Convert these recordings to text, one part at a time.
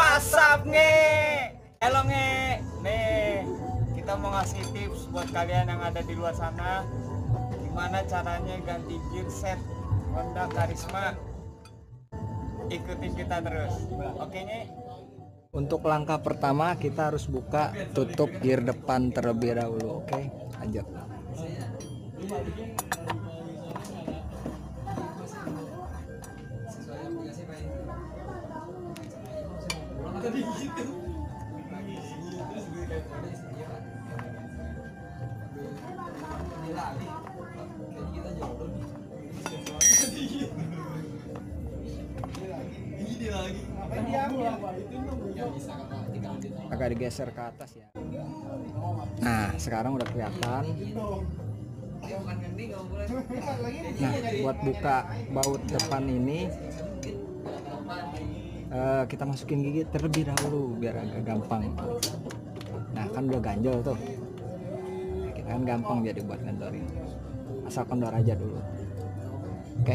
WhatsApp nge. Halo nge. Nih, kita mau ngasih tips buat kalian yang ada di luar sana, gimana caranya ganti gearset Honda Karisma. Ikutin kita terus. Oke nge. Untuk langkah pertama kita harus buka tutup gear depan terlebih dahulu. Oke, lanjut. Agak digeser ke atas ya. Nah, sekarang udah kelihatan. Nah, buat buka baut depan ini kita masukin gigi terlebih dahulu biar agak gampang. Nah, kan udah ganjel tuh. Nah, kita kan gampang jadi buat kendorin. Asal kendor aja dulu. Oke.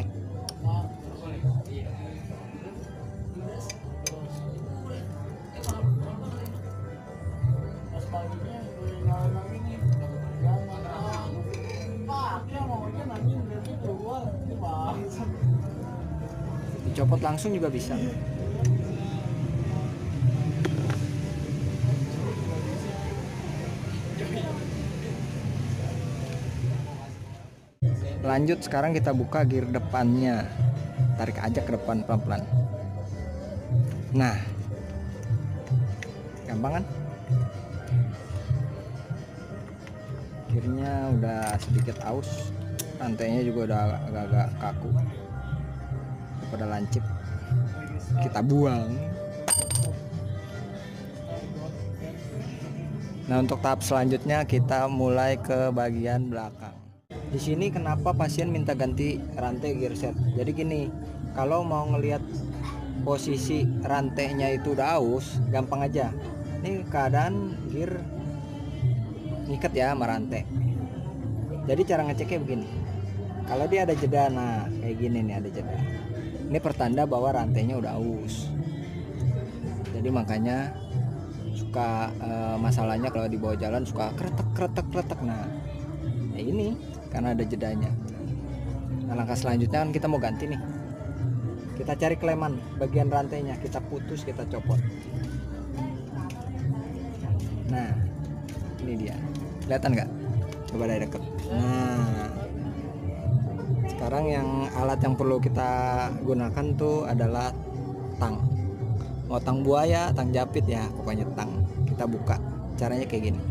Dicopot langsung juga bisa. Lanjut, sekarang kita buka gear depannya. Tarik aja ke depan pelan-pelan. Nah, gampang kan? Gearnya udah sedikit aus, rantainya juga udah agak-agak kaku, pada lancip. Kita buang. Nah, untuk tahap selanjutnya kita mulai ke bagian belakang. Di sini kenapa pasien minta ganti rantai gearset? Jadi gini, kalau mau ngelihat posisi rantainya itu udah aus, gampang aja. Ini keadaan gear ngikat ya sama rantai. Jadi cara ngeceknya begini. Kalau dia ada jeda, nah kayak gini nih ada jeda. Ini pertanda bahwa rantainya udah aus. Jadi makanya suka masalahnya kalau di bawah jalan suka kretek. Nah ini karena ada jedanya. Nah, langkah selanjutnya kan kita mau ganti nih. Kita cari kleman bagian rantainya, kita putus, kita copot. Nah, ini dia. Kelihatan nggak? Coba dari deket. Nah, sekarang yang alat yang perlu kita gunakan tuh adalah tang. Mau tang buaya, tang japit ya, pokoknya tang. Kita buka. Caranya kayak gini.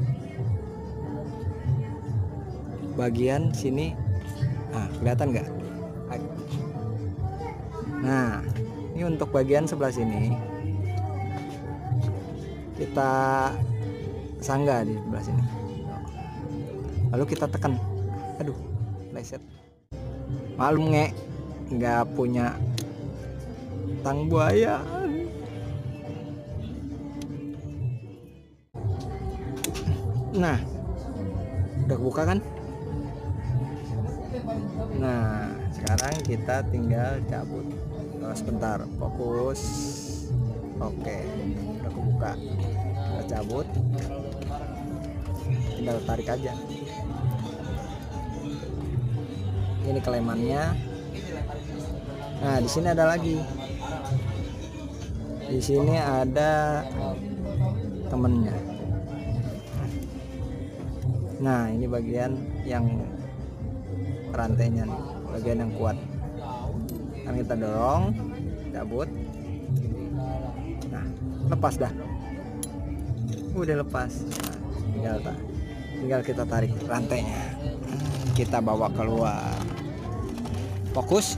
Bagian sini, kelihatan nggak? Nah, ini untuk bagian sebelah sini kita sanggah di sebelah sini. Lalu kita tekan. Aduh, leset. Malum nggak punya tang buaya. Nah, udah buka kan? Nah, sekarang kita tinggal cabut. Sebentar, fokus. Oke, udah kebuka. Kita cabut. Tinggal tarik aja. Ini kelemannya. Nah, di sini ada lagi. Di sini ada temennya. Nah, ini bagian yang rantainya nih, bagian yang kuat. Kan kita dorong, cabut. Nah, lepas dah. Udah lepas. Nah, tinggal kita tarik rantainya. Kita bawa keluar. Fokus.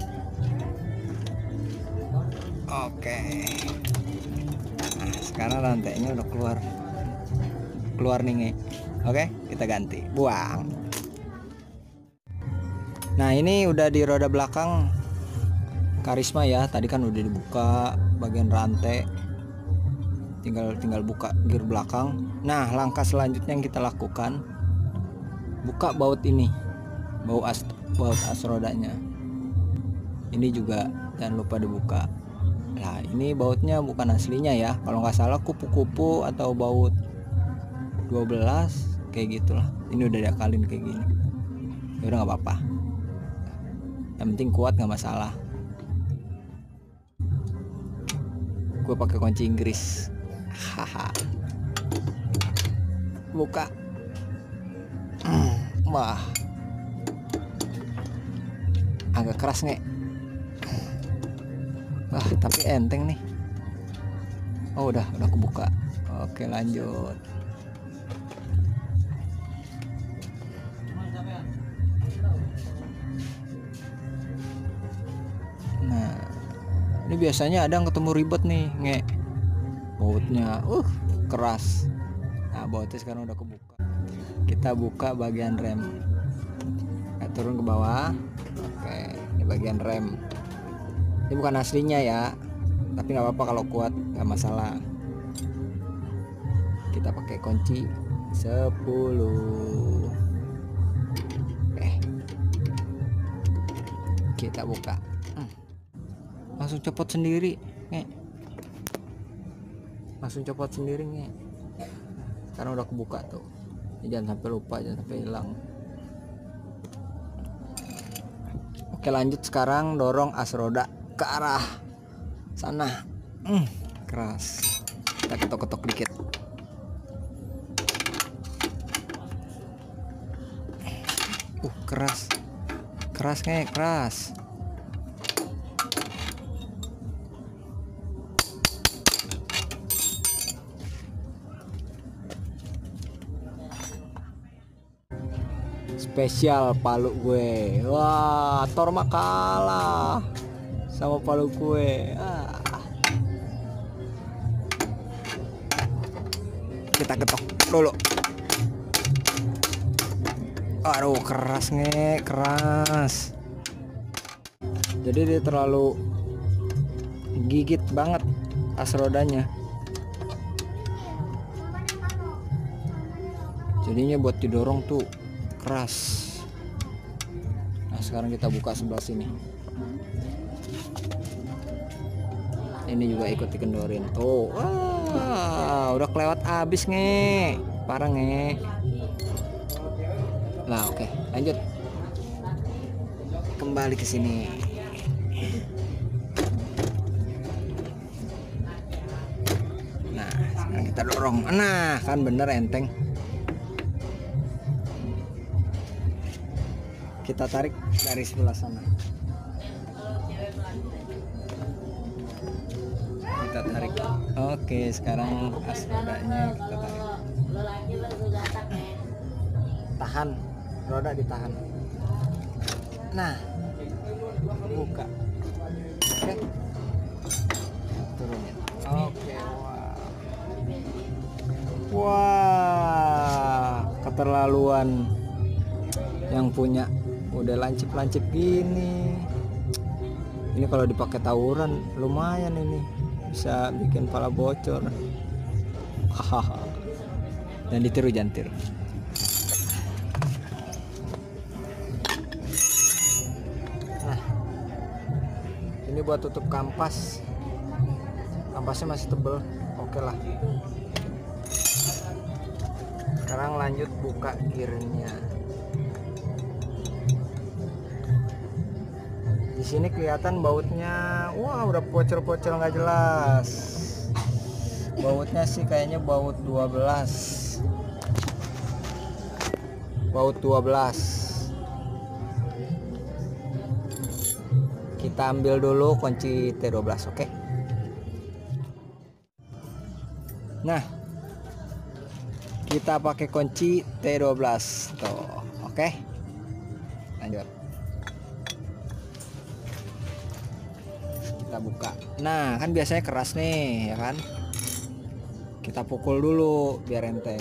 Oke. Nah, sekarang rantainya udah keluar nih. Oke, kita ganti. Buang. Nah, ini udah di roda belakang Karisma ya. Tadi kan udah dibuka bagian rantai. Tinggal buka gear belakang. Nah, langkah selanjutnya yang kita lakukan, buka baut ini. Baut as rodanya. Ini juga jangan lupa dibuka. Nah ini bautnya bukan aslinya ya, kalau nggak salah kupu-kupu atau baut 12 kayak gitulah. Ini udah diakalin kayak gini, ya udah nggak apa-apa, yang penting kuat nggak masalah. Gue pakai kunci Inggris. Haha. Buka. Wah, agak keras nih. Wah tapi enteng nih. Oh udah kebuka. Oke lanjut. Nah ini biasanya ada yang ketemu ribet nih bautnya keras. Nah bautnya sekarang udah kebuka. Kita buka bagian rem. Turun ke bawah. Oke ini bagian rem. Ini bukan aslinya ya, tapi nggak apa-apa kalau kuat, nggak masalah. Kita pakai kunci 10. Kita buka. Langsung copot sendiri, langsung copot sendiri karena udah kebuka tuh. Jangan sampai lupa, jangan sampai hilang. Oke lanjut, sekarang dorong as roda ke arah sana. Keras. Kita ketok-ketok dikit. Keras. Keras. Spesial palu gue. Wah, Thor mah kalah sama palu gue. Kita ketok dulu. Aduh, keras keras. Jadi dia terlalu gigit banget as rodanya. Jadinya buat didorong tuh keras. Nah sekarang kita buka sebelah sini. Ini juga ikut dikendorin tuh. Wah, udah kelewat abis parah Nah oke, lanjut kembali ke sini. Nah sekarang kita dorong. Nah kan bener enteng. Kita tarik dari sebelah sana. Kita tarik. Oke, sekarang as rodanya kita tarik. Tahan, roda ditahan. Nah, buka. Oke. Turunin. Oke, wah, keterlaluan yang punya. Udah lancip gini. Ini kalau dipakai tawuran lumayan, ini bisa bikin pala bocor. Dan ditiru jantir. Nah ini buat tutup kampas. Kampasnya masih tebel. Oke lah. Sekarang lanjut buka gearnya. Di sini kelihatan bautnya, wah udah pocor-pocor nggak jelas. Bautnya sih kayaknya baut 12. Baut 12. Kita ambil dulu kunci T12, oke? Nah, kita pakai kunci T12 tuh, oke? Lanjut. Kita buka. Nah kan biasanya keras nih ya kan, kita pukul dulu biar enteng,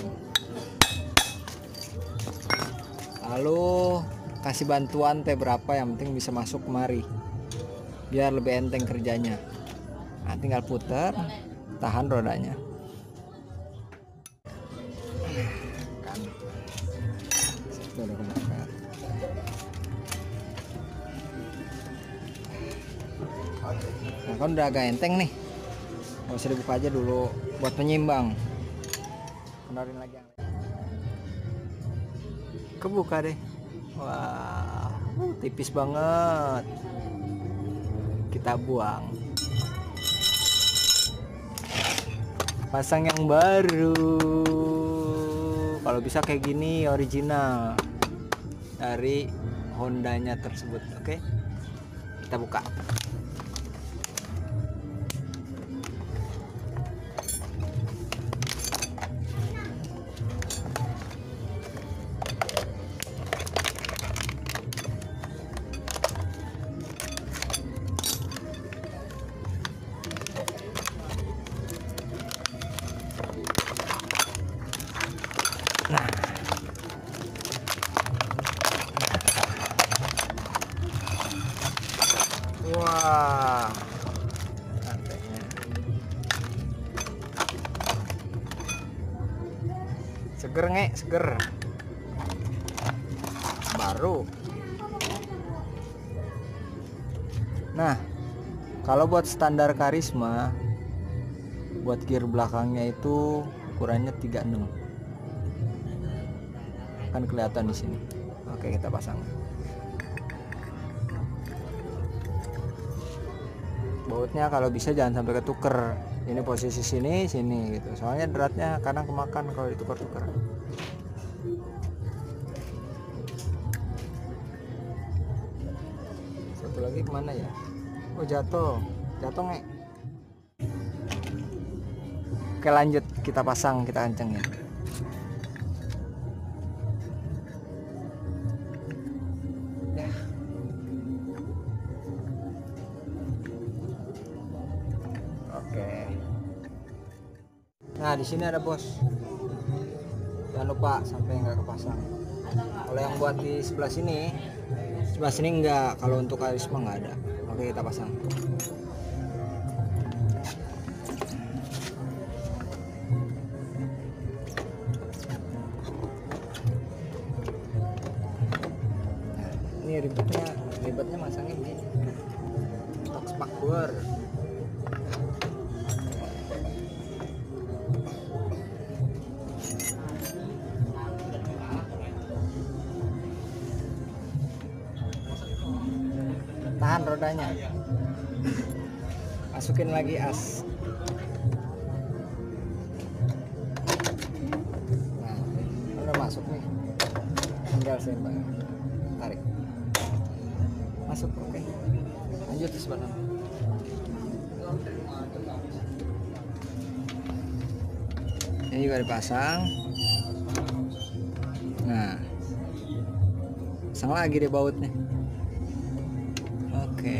lalu kasih bantuan T berapa, yang penting bisa masuk kemari biar lebih enteng kerjanya. Nah tinggal putar, tahan rodanya kan. Itu udah kebakar. kan udah agak enteng nih, nggak usah dibuka aja dulu buat penyimbang. Kenalin lagi yang lain. Kebuka deh. Wah, tipis banget. Kita buang. Pasang yang baru. Kalau bisa kayak gini original dari Hondanya tersebut. Oke, kita buka. Nah, wah, rantainya seger nge, seger, baru. Nah, kalau buat standar Karisma, buat gear belakangnya itu ukurannya 36. Kan kelihatan di sini. Oke, kita pasang. Bautnya kalau bisa jangan sampai ketuker. Ini posisi sini gitu. Soalnya beratnya kadang kemakan kalau ditukar-tukar. Satu lagi kemana ya? Oh, jatuh nge. Oke, lanjut, kita pasang, kita kencengin. Nah, di sini ada bos. Jangan lupa sampai nggak kepasang. Kalau yang buat di sebelah sini enggak. Kalau untuk Karisma nggak ada. Oke, kita pasang. Nah, ini ribetnya masangnya begini. Box keluar. Tahan rodanya, masukin lagi as. Nah, udah masuk nih, tinggal sembang, tarik, masuk. Oke, lanjut di sebelah. Ini juga dipasang. Nah, pasang lagi deh bautnya. Oke.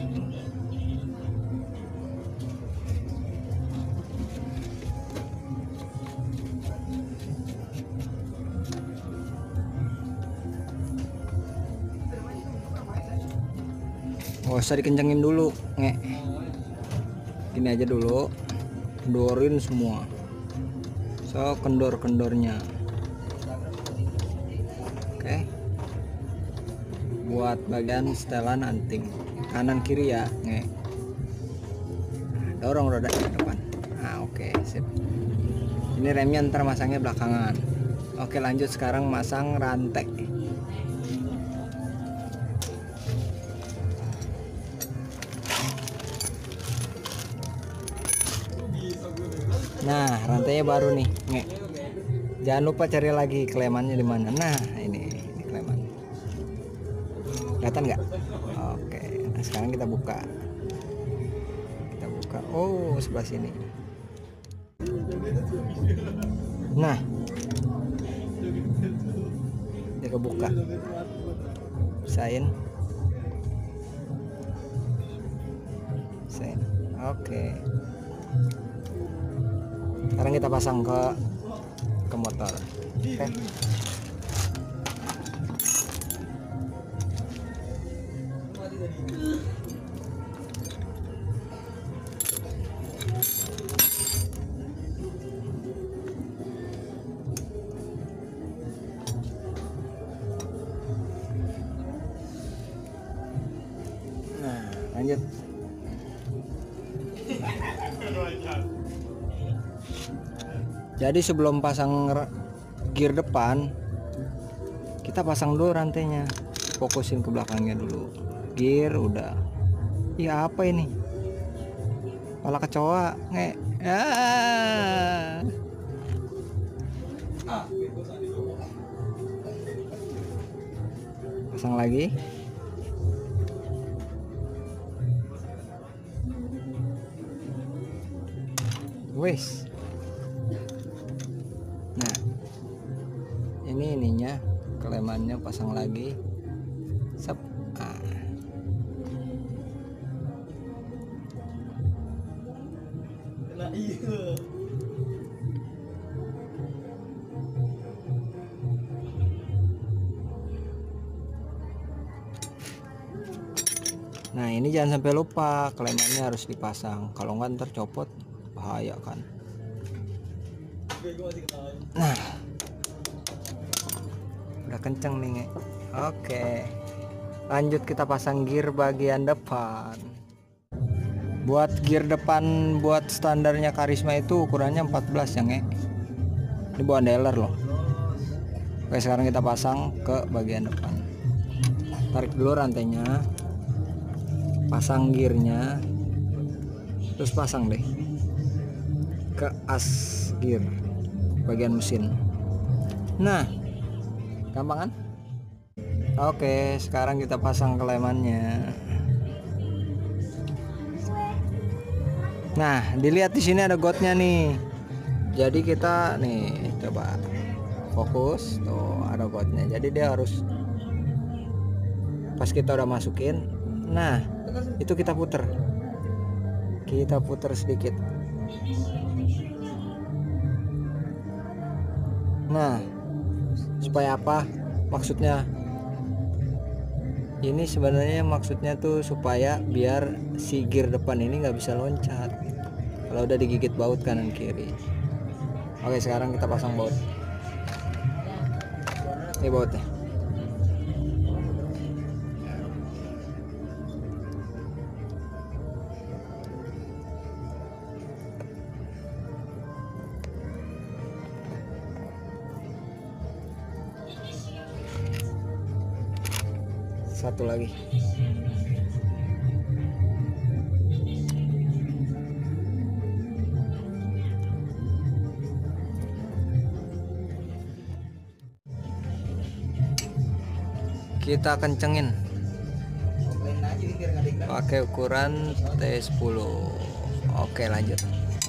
Gak usah dikencengin dulu, nge. Gini aja dulu, kendorin semua. So, kendor-kendornya. Oke. Buat bagian setelan anting kanan kiri ya, nge. Dorong roda ke depan. Nah, oke, sip. Ini remnya ntar masangnya belakangan. Oke, lanjut sekarang masang rantai. Nah, rantainya baru nih, nge. Jangan lupa cari lagi klemannya di mana. Nah, ini kleman. Kelihatan nggak? Oke, nah sekarang kita buka. Oh, sebelah sini. Nah, dia kebuka. Sign. Oke. Sekarang kita pasang ke motor. Oke. Nah, lanjut. Jadi sebelum pasang gear depan, kita pasang dulu rantainya. Fokusin ke belakangnya dulu. Gear udah. Iya apa ini? Kepala kecoa nge. Pasang lagi. Wes. Nah, ini ininya, kelemannya pasang lagi. Sep. Nah, ini jangan sampai lupa, kelemannya harus dipasang. Kalau nggak ntar copot, bahaya kan. Nah, udah kenceng nih. Oke, lanjut kita pasang gear bagian depan. Buat gear depan buat standarnya Karisma itu ukurannya 14 ya nge. Ini buat dealer loh. Oke, sekarang kita pasang ke bagian depan. Tarik dulu rantainya, pasang gearnya, terus pasang deh ke as gear bagian mesin. Nah, gampang kan? Oke, sekarang kita pasang kelemannya. Nah, dilihat di sini ada gotnya nih. Jadi kita nih coba fokus, tuh ada gotnya. Jadi dia harus pas kita udah masukin, nah itu kita puter sedikit. Nah, supaya apa maksudnya? Ini sebenarnya maksudnya tuh supaya biar si gear depan ini nggak bisa loncat kalau udah digigit baut kanan kiri. Oke, sekarang kita pasang baut. Ini bautnya. Satu lagi. Kita kencengin pakai ukuran T10. Oke, lanjut.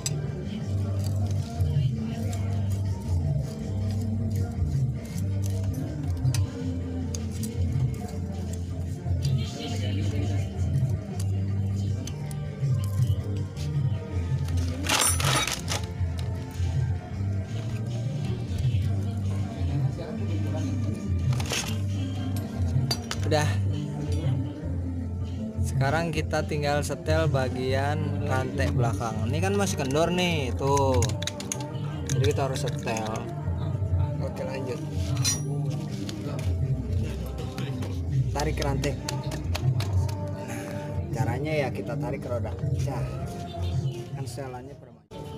Udah. Sekarang kita tinggal setel bagian rantai belakang. Ini kan masih kendor nih, tuh. Jadi kita harus setel. Oke, lanjut. Tarik rantai. Caranya ya kita tarik roda. Kan setelannya permanen.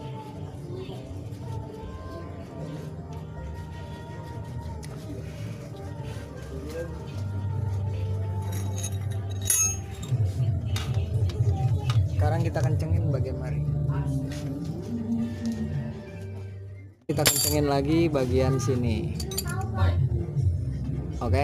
Sekarang kita kencengin bagian mari. Kita kencengin lagi bagian sini. Oke.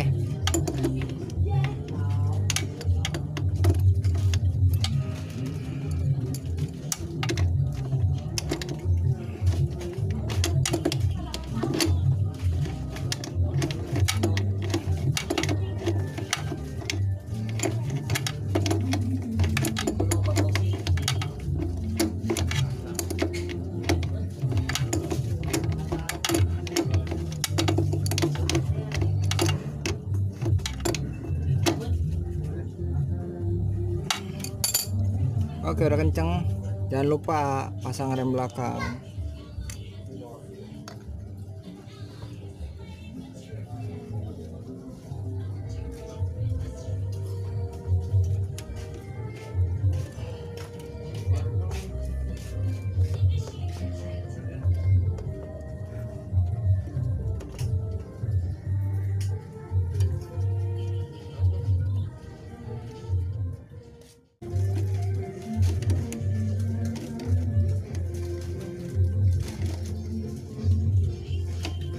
Oke, udah kenceng. Jangan lupa pasang rem belakang.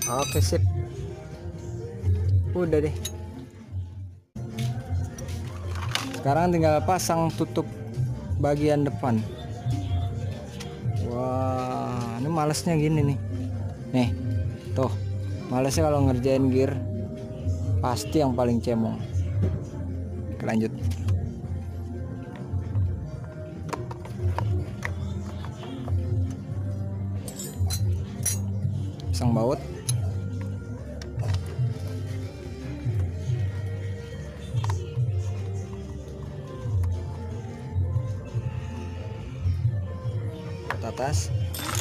Oke, sip. Udah deh. Sekarang tinggal pasang tutup bagian depan. Wah, ini malesnya gini nih. Nih, tuh. Malesnya kalau ngerjain gear pasti yang paling cemong. Oke, lanjut. Pasang baut. Baut atas.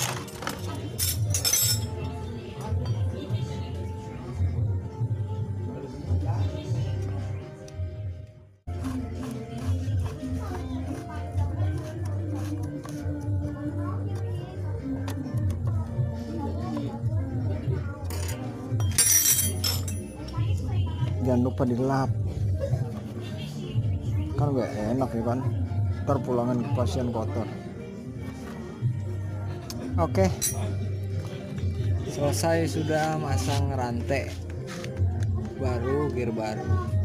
Jangan lupa dilap, kan gak enak ya kan, ntar pulangan ke pasien kotor. Oke, selesai sudah masang rantai baru, gear baru.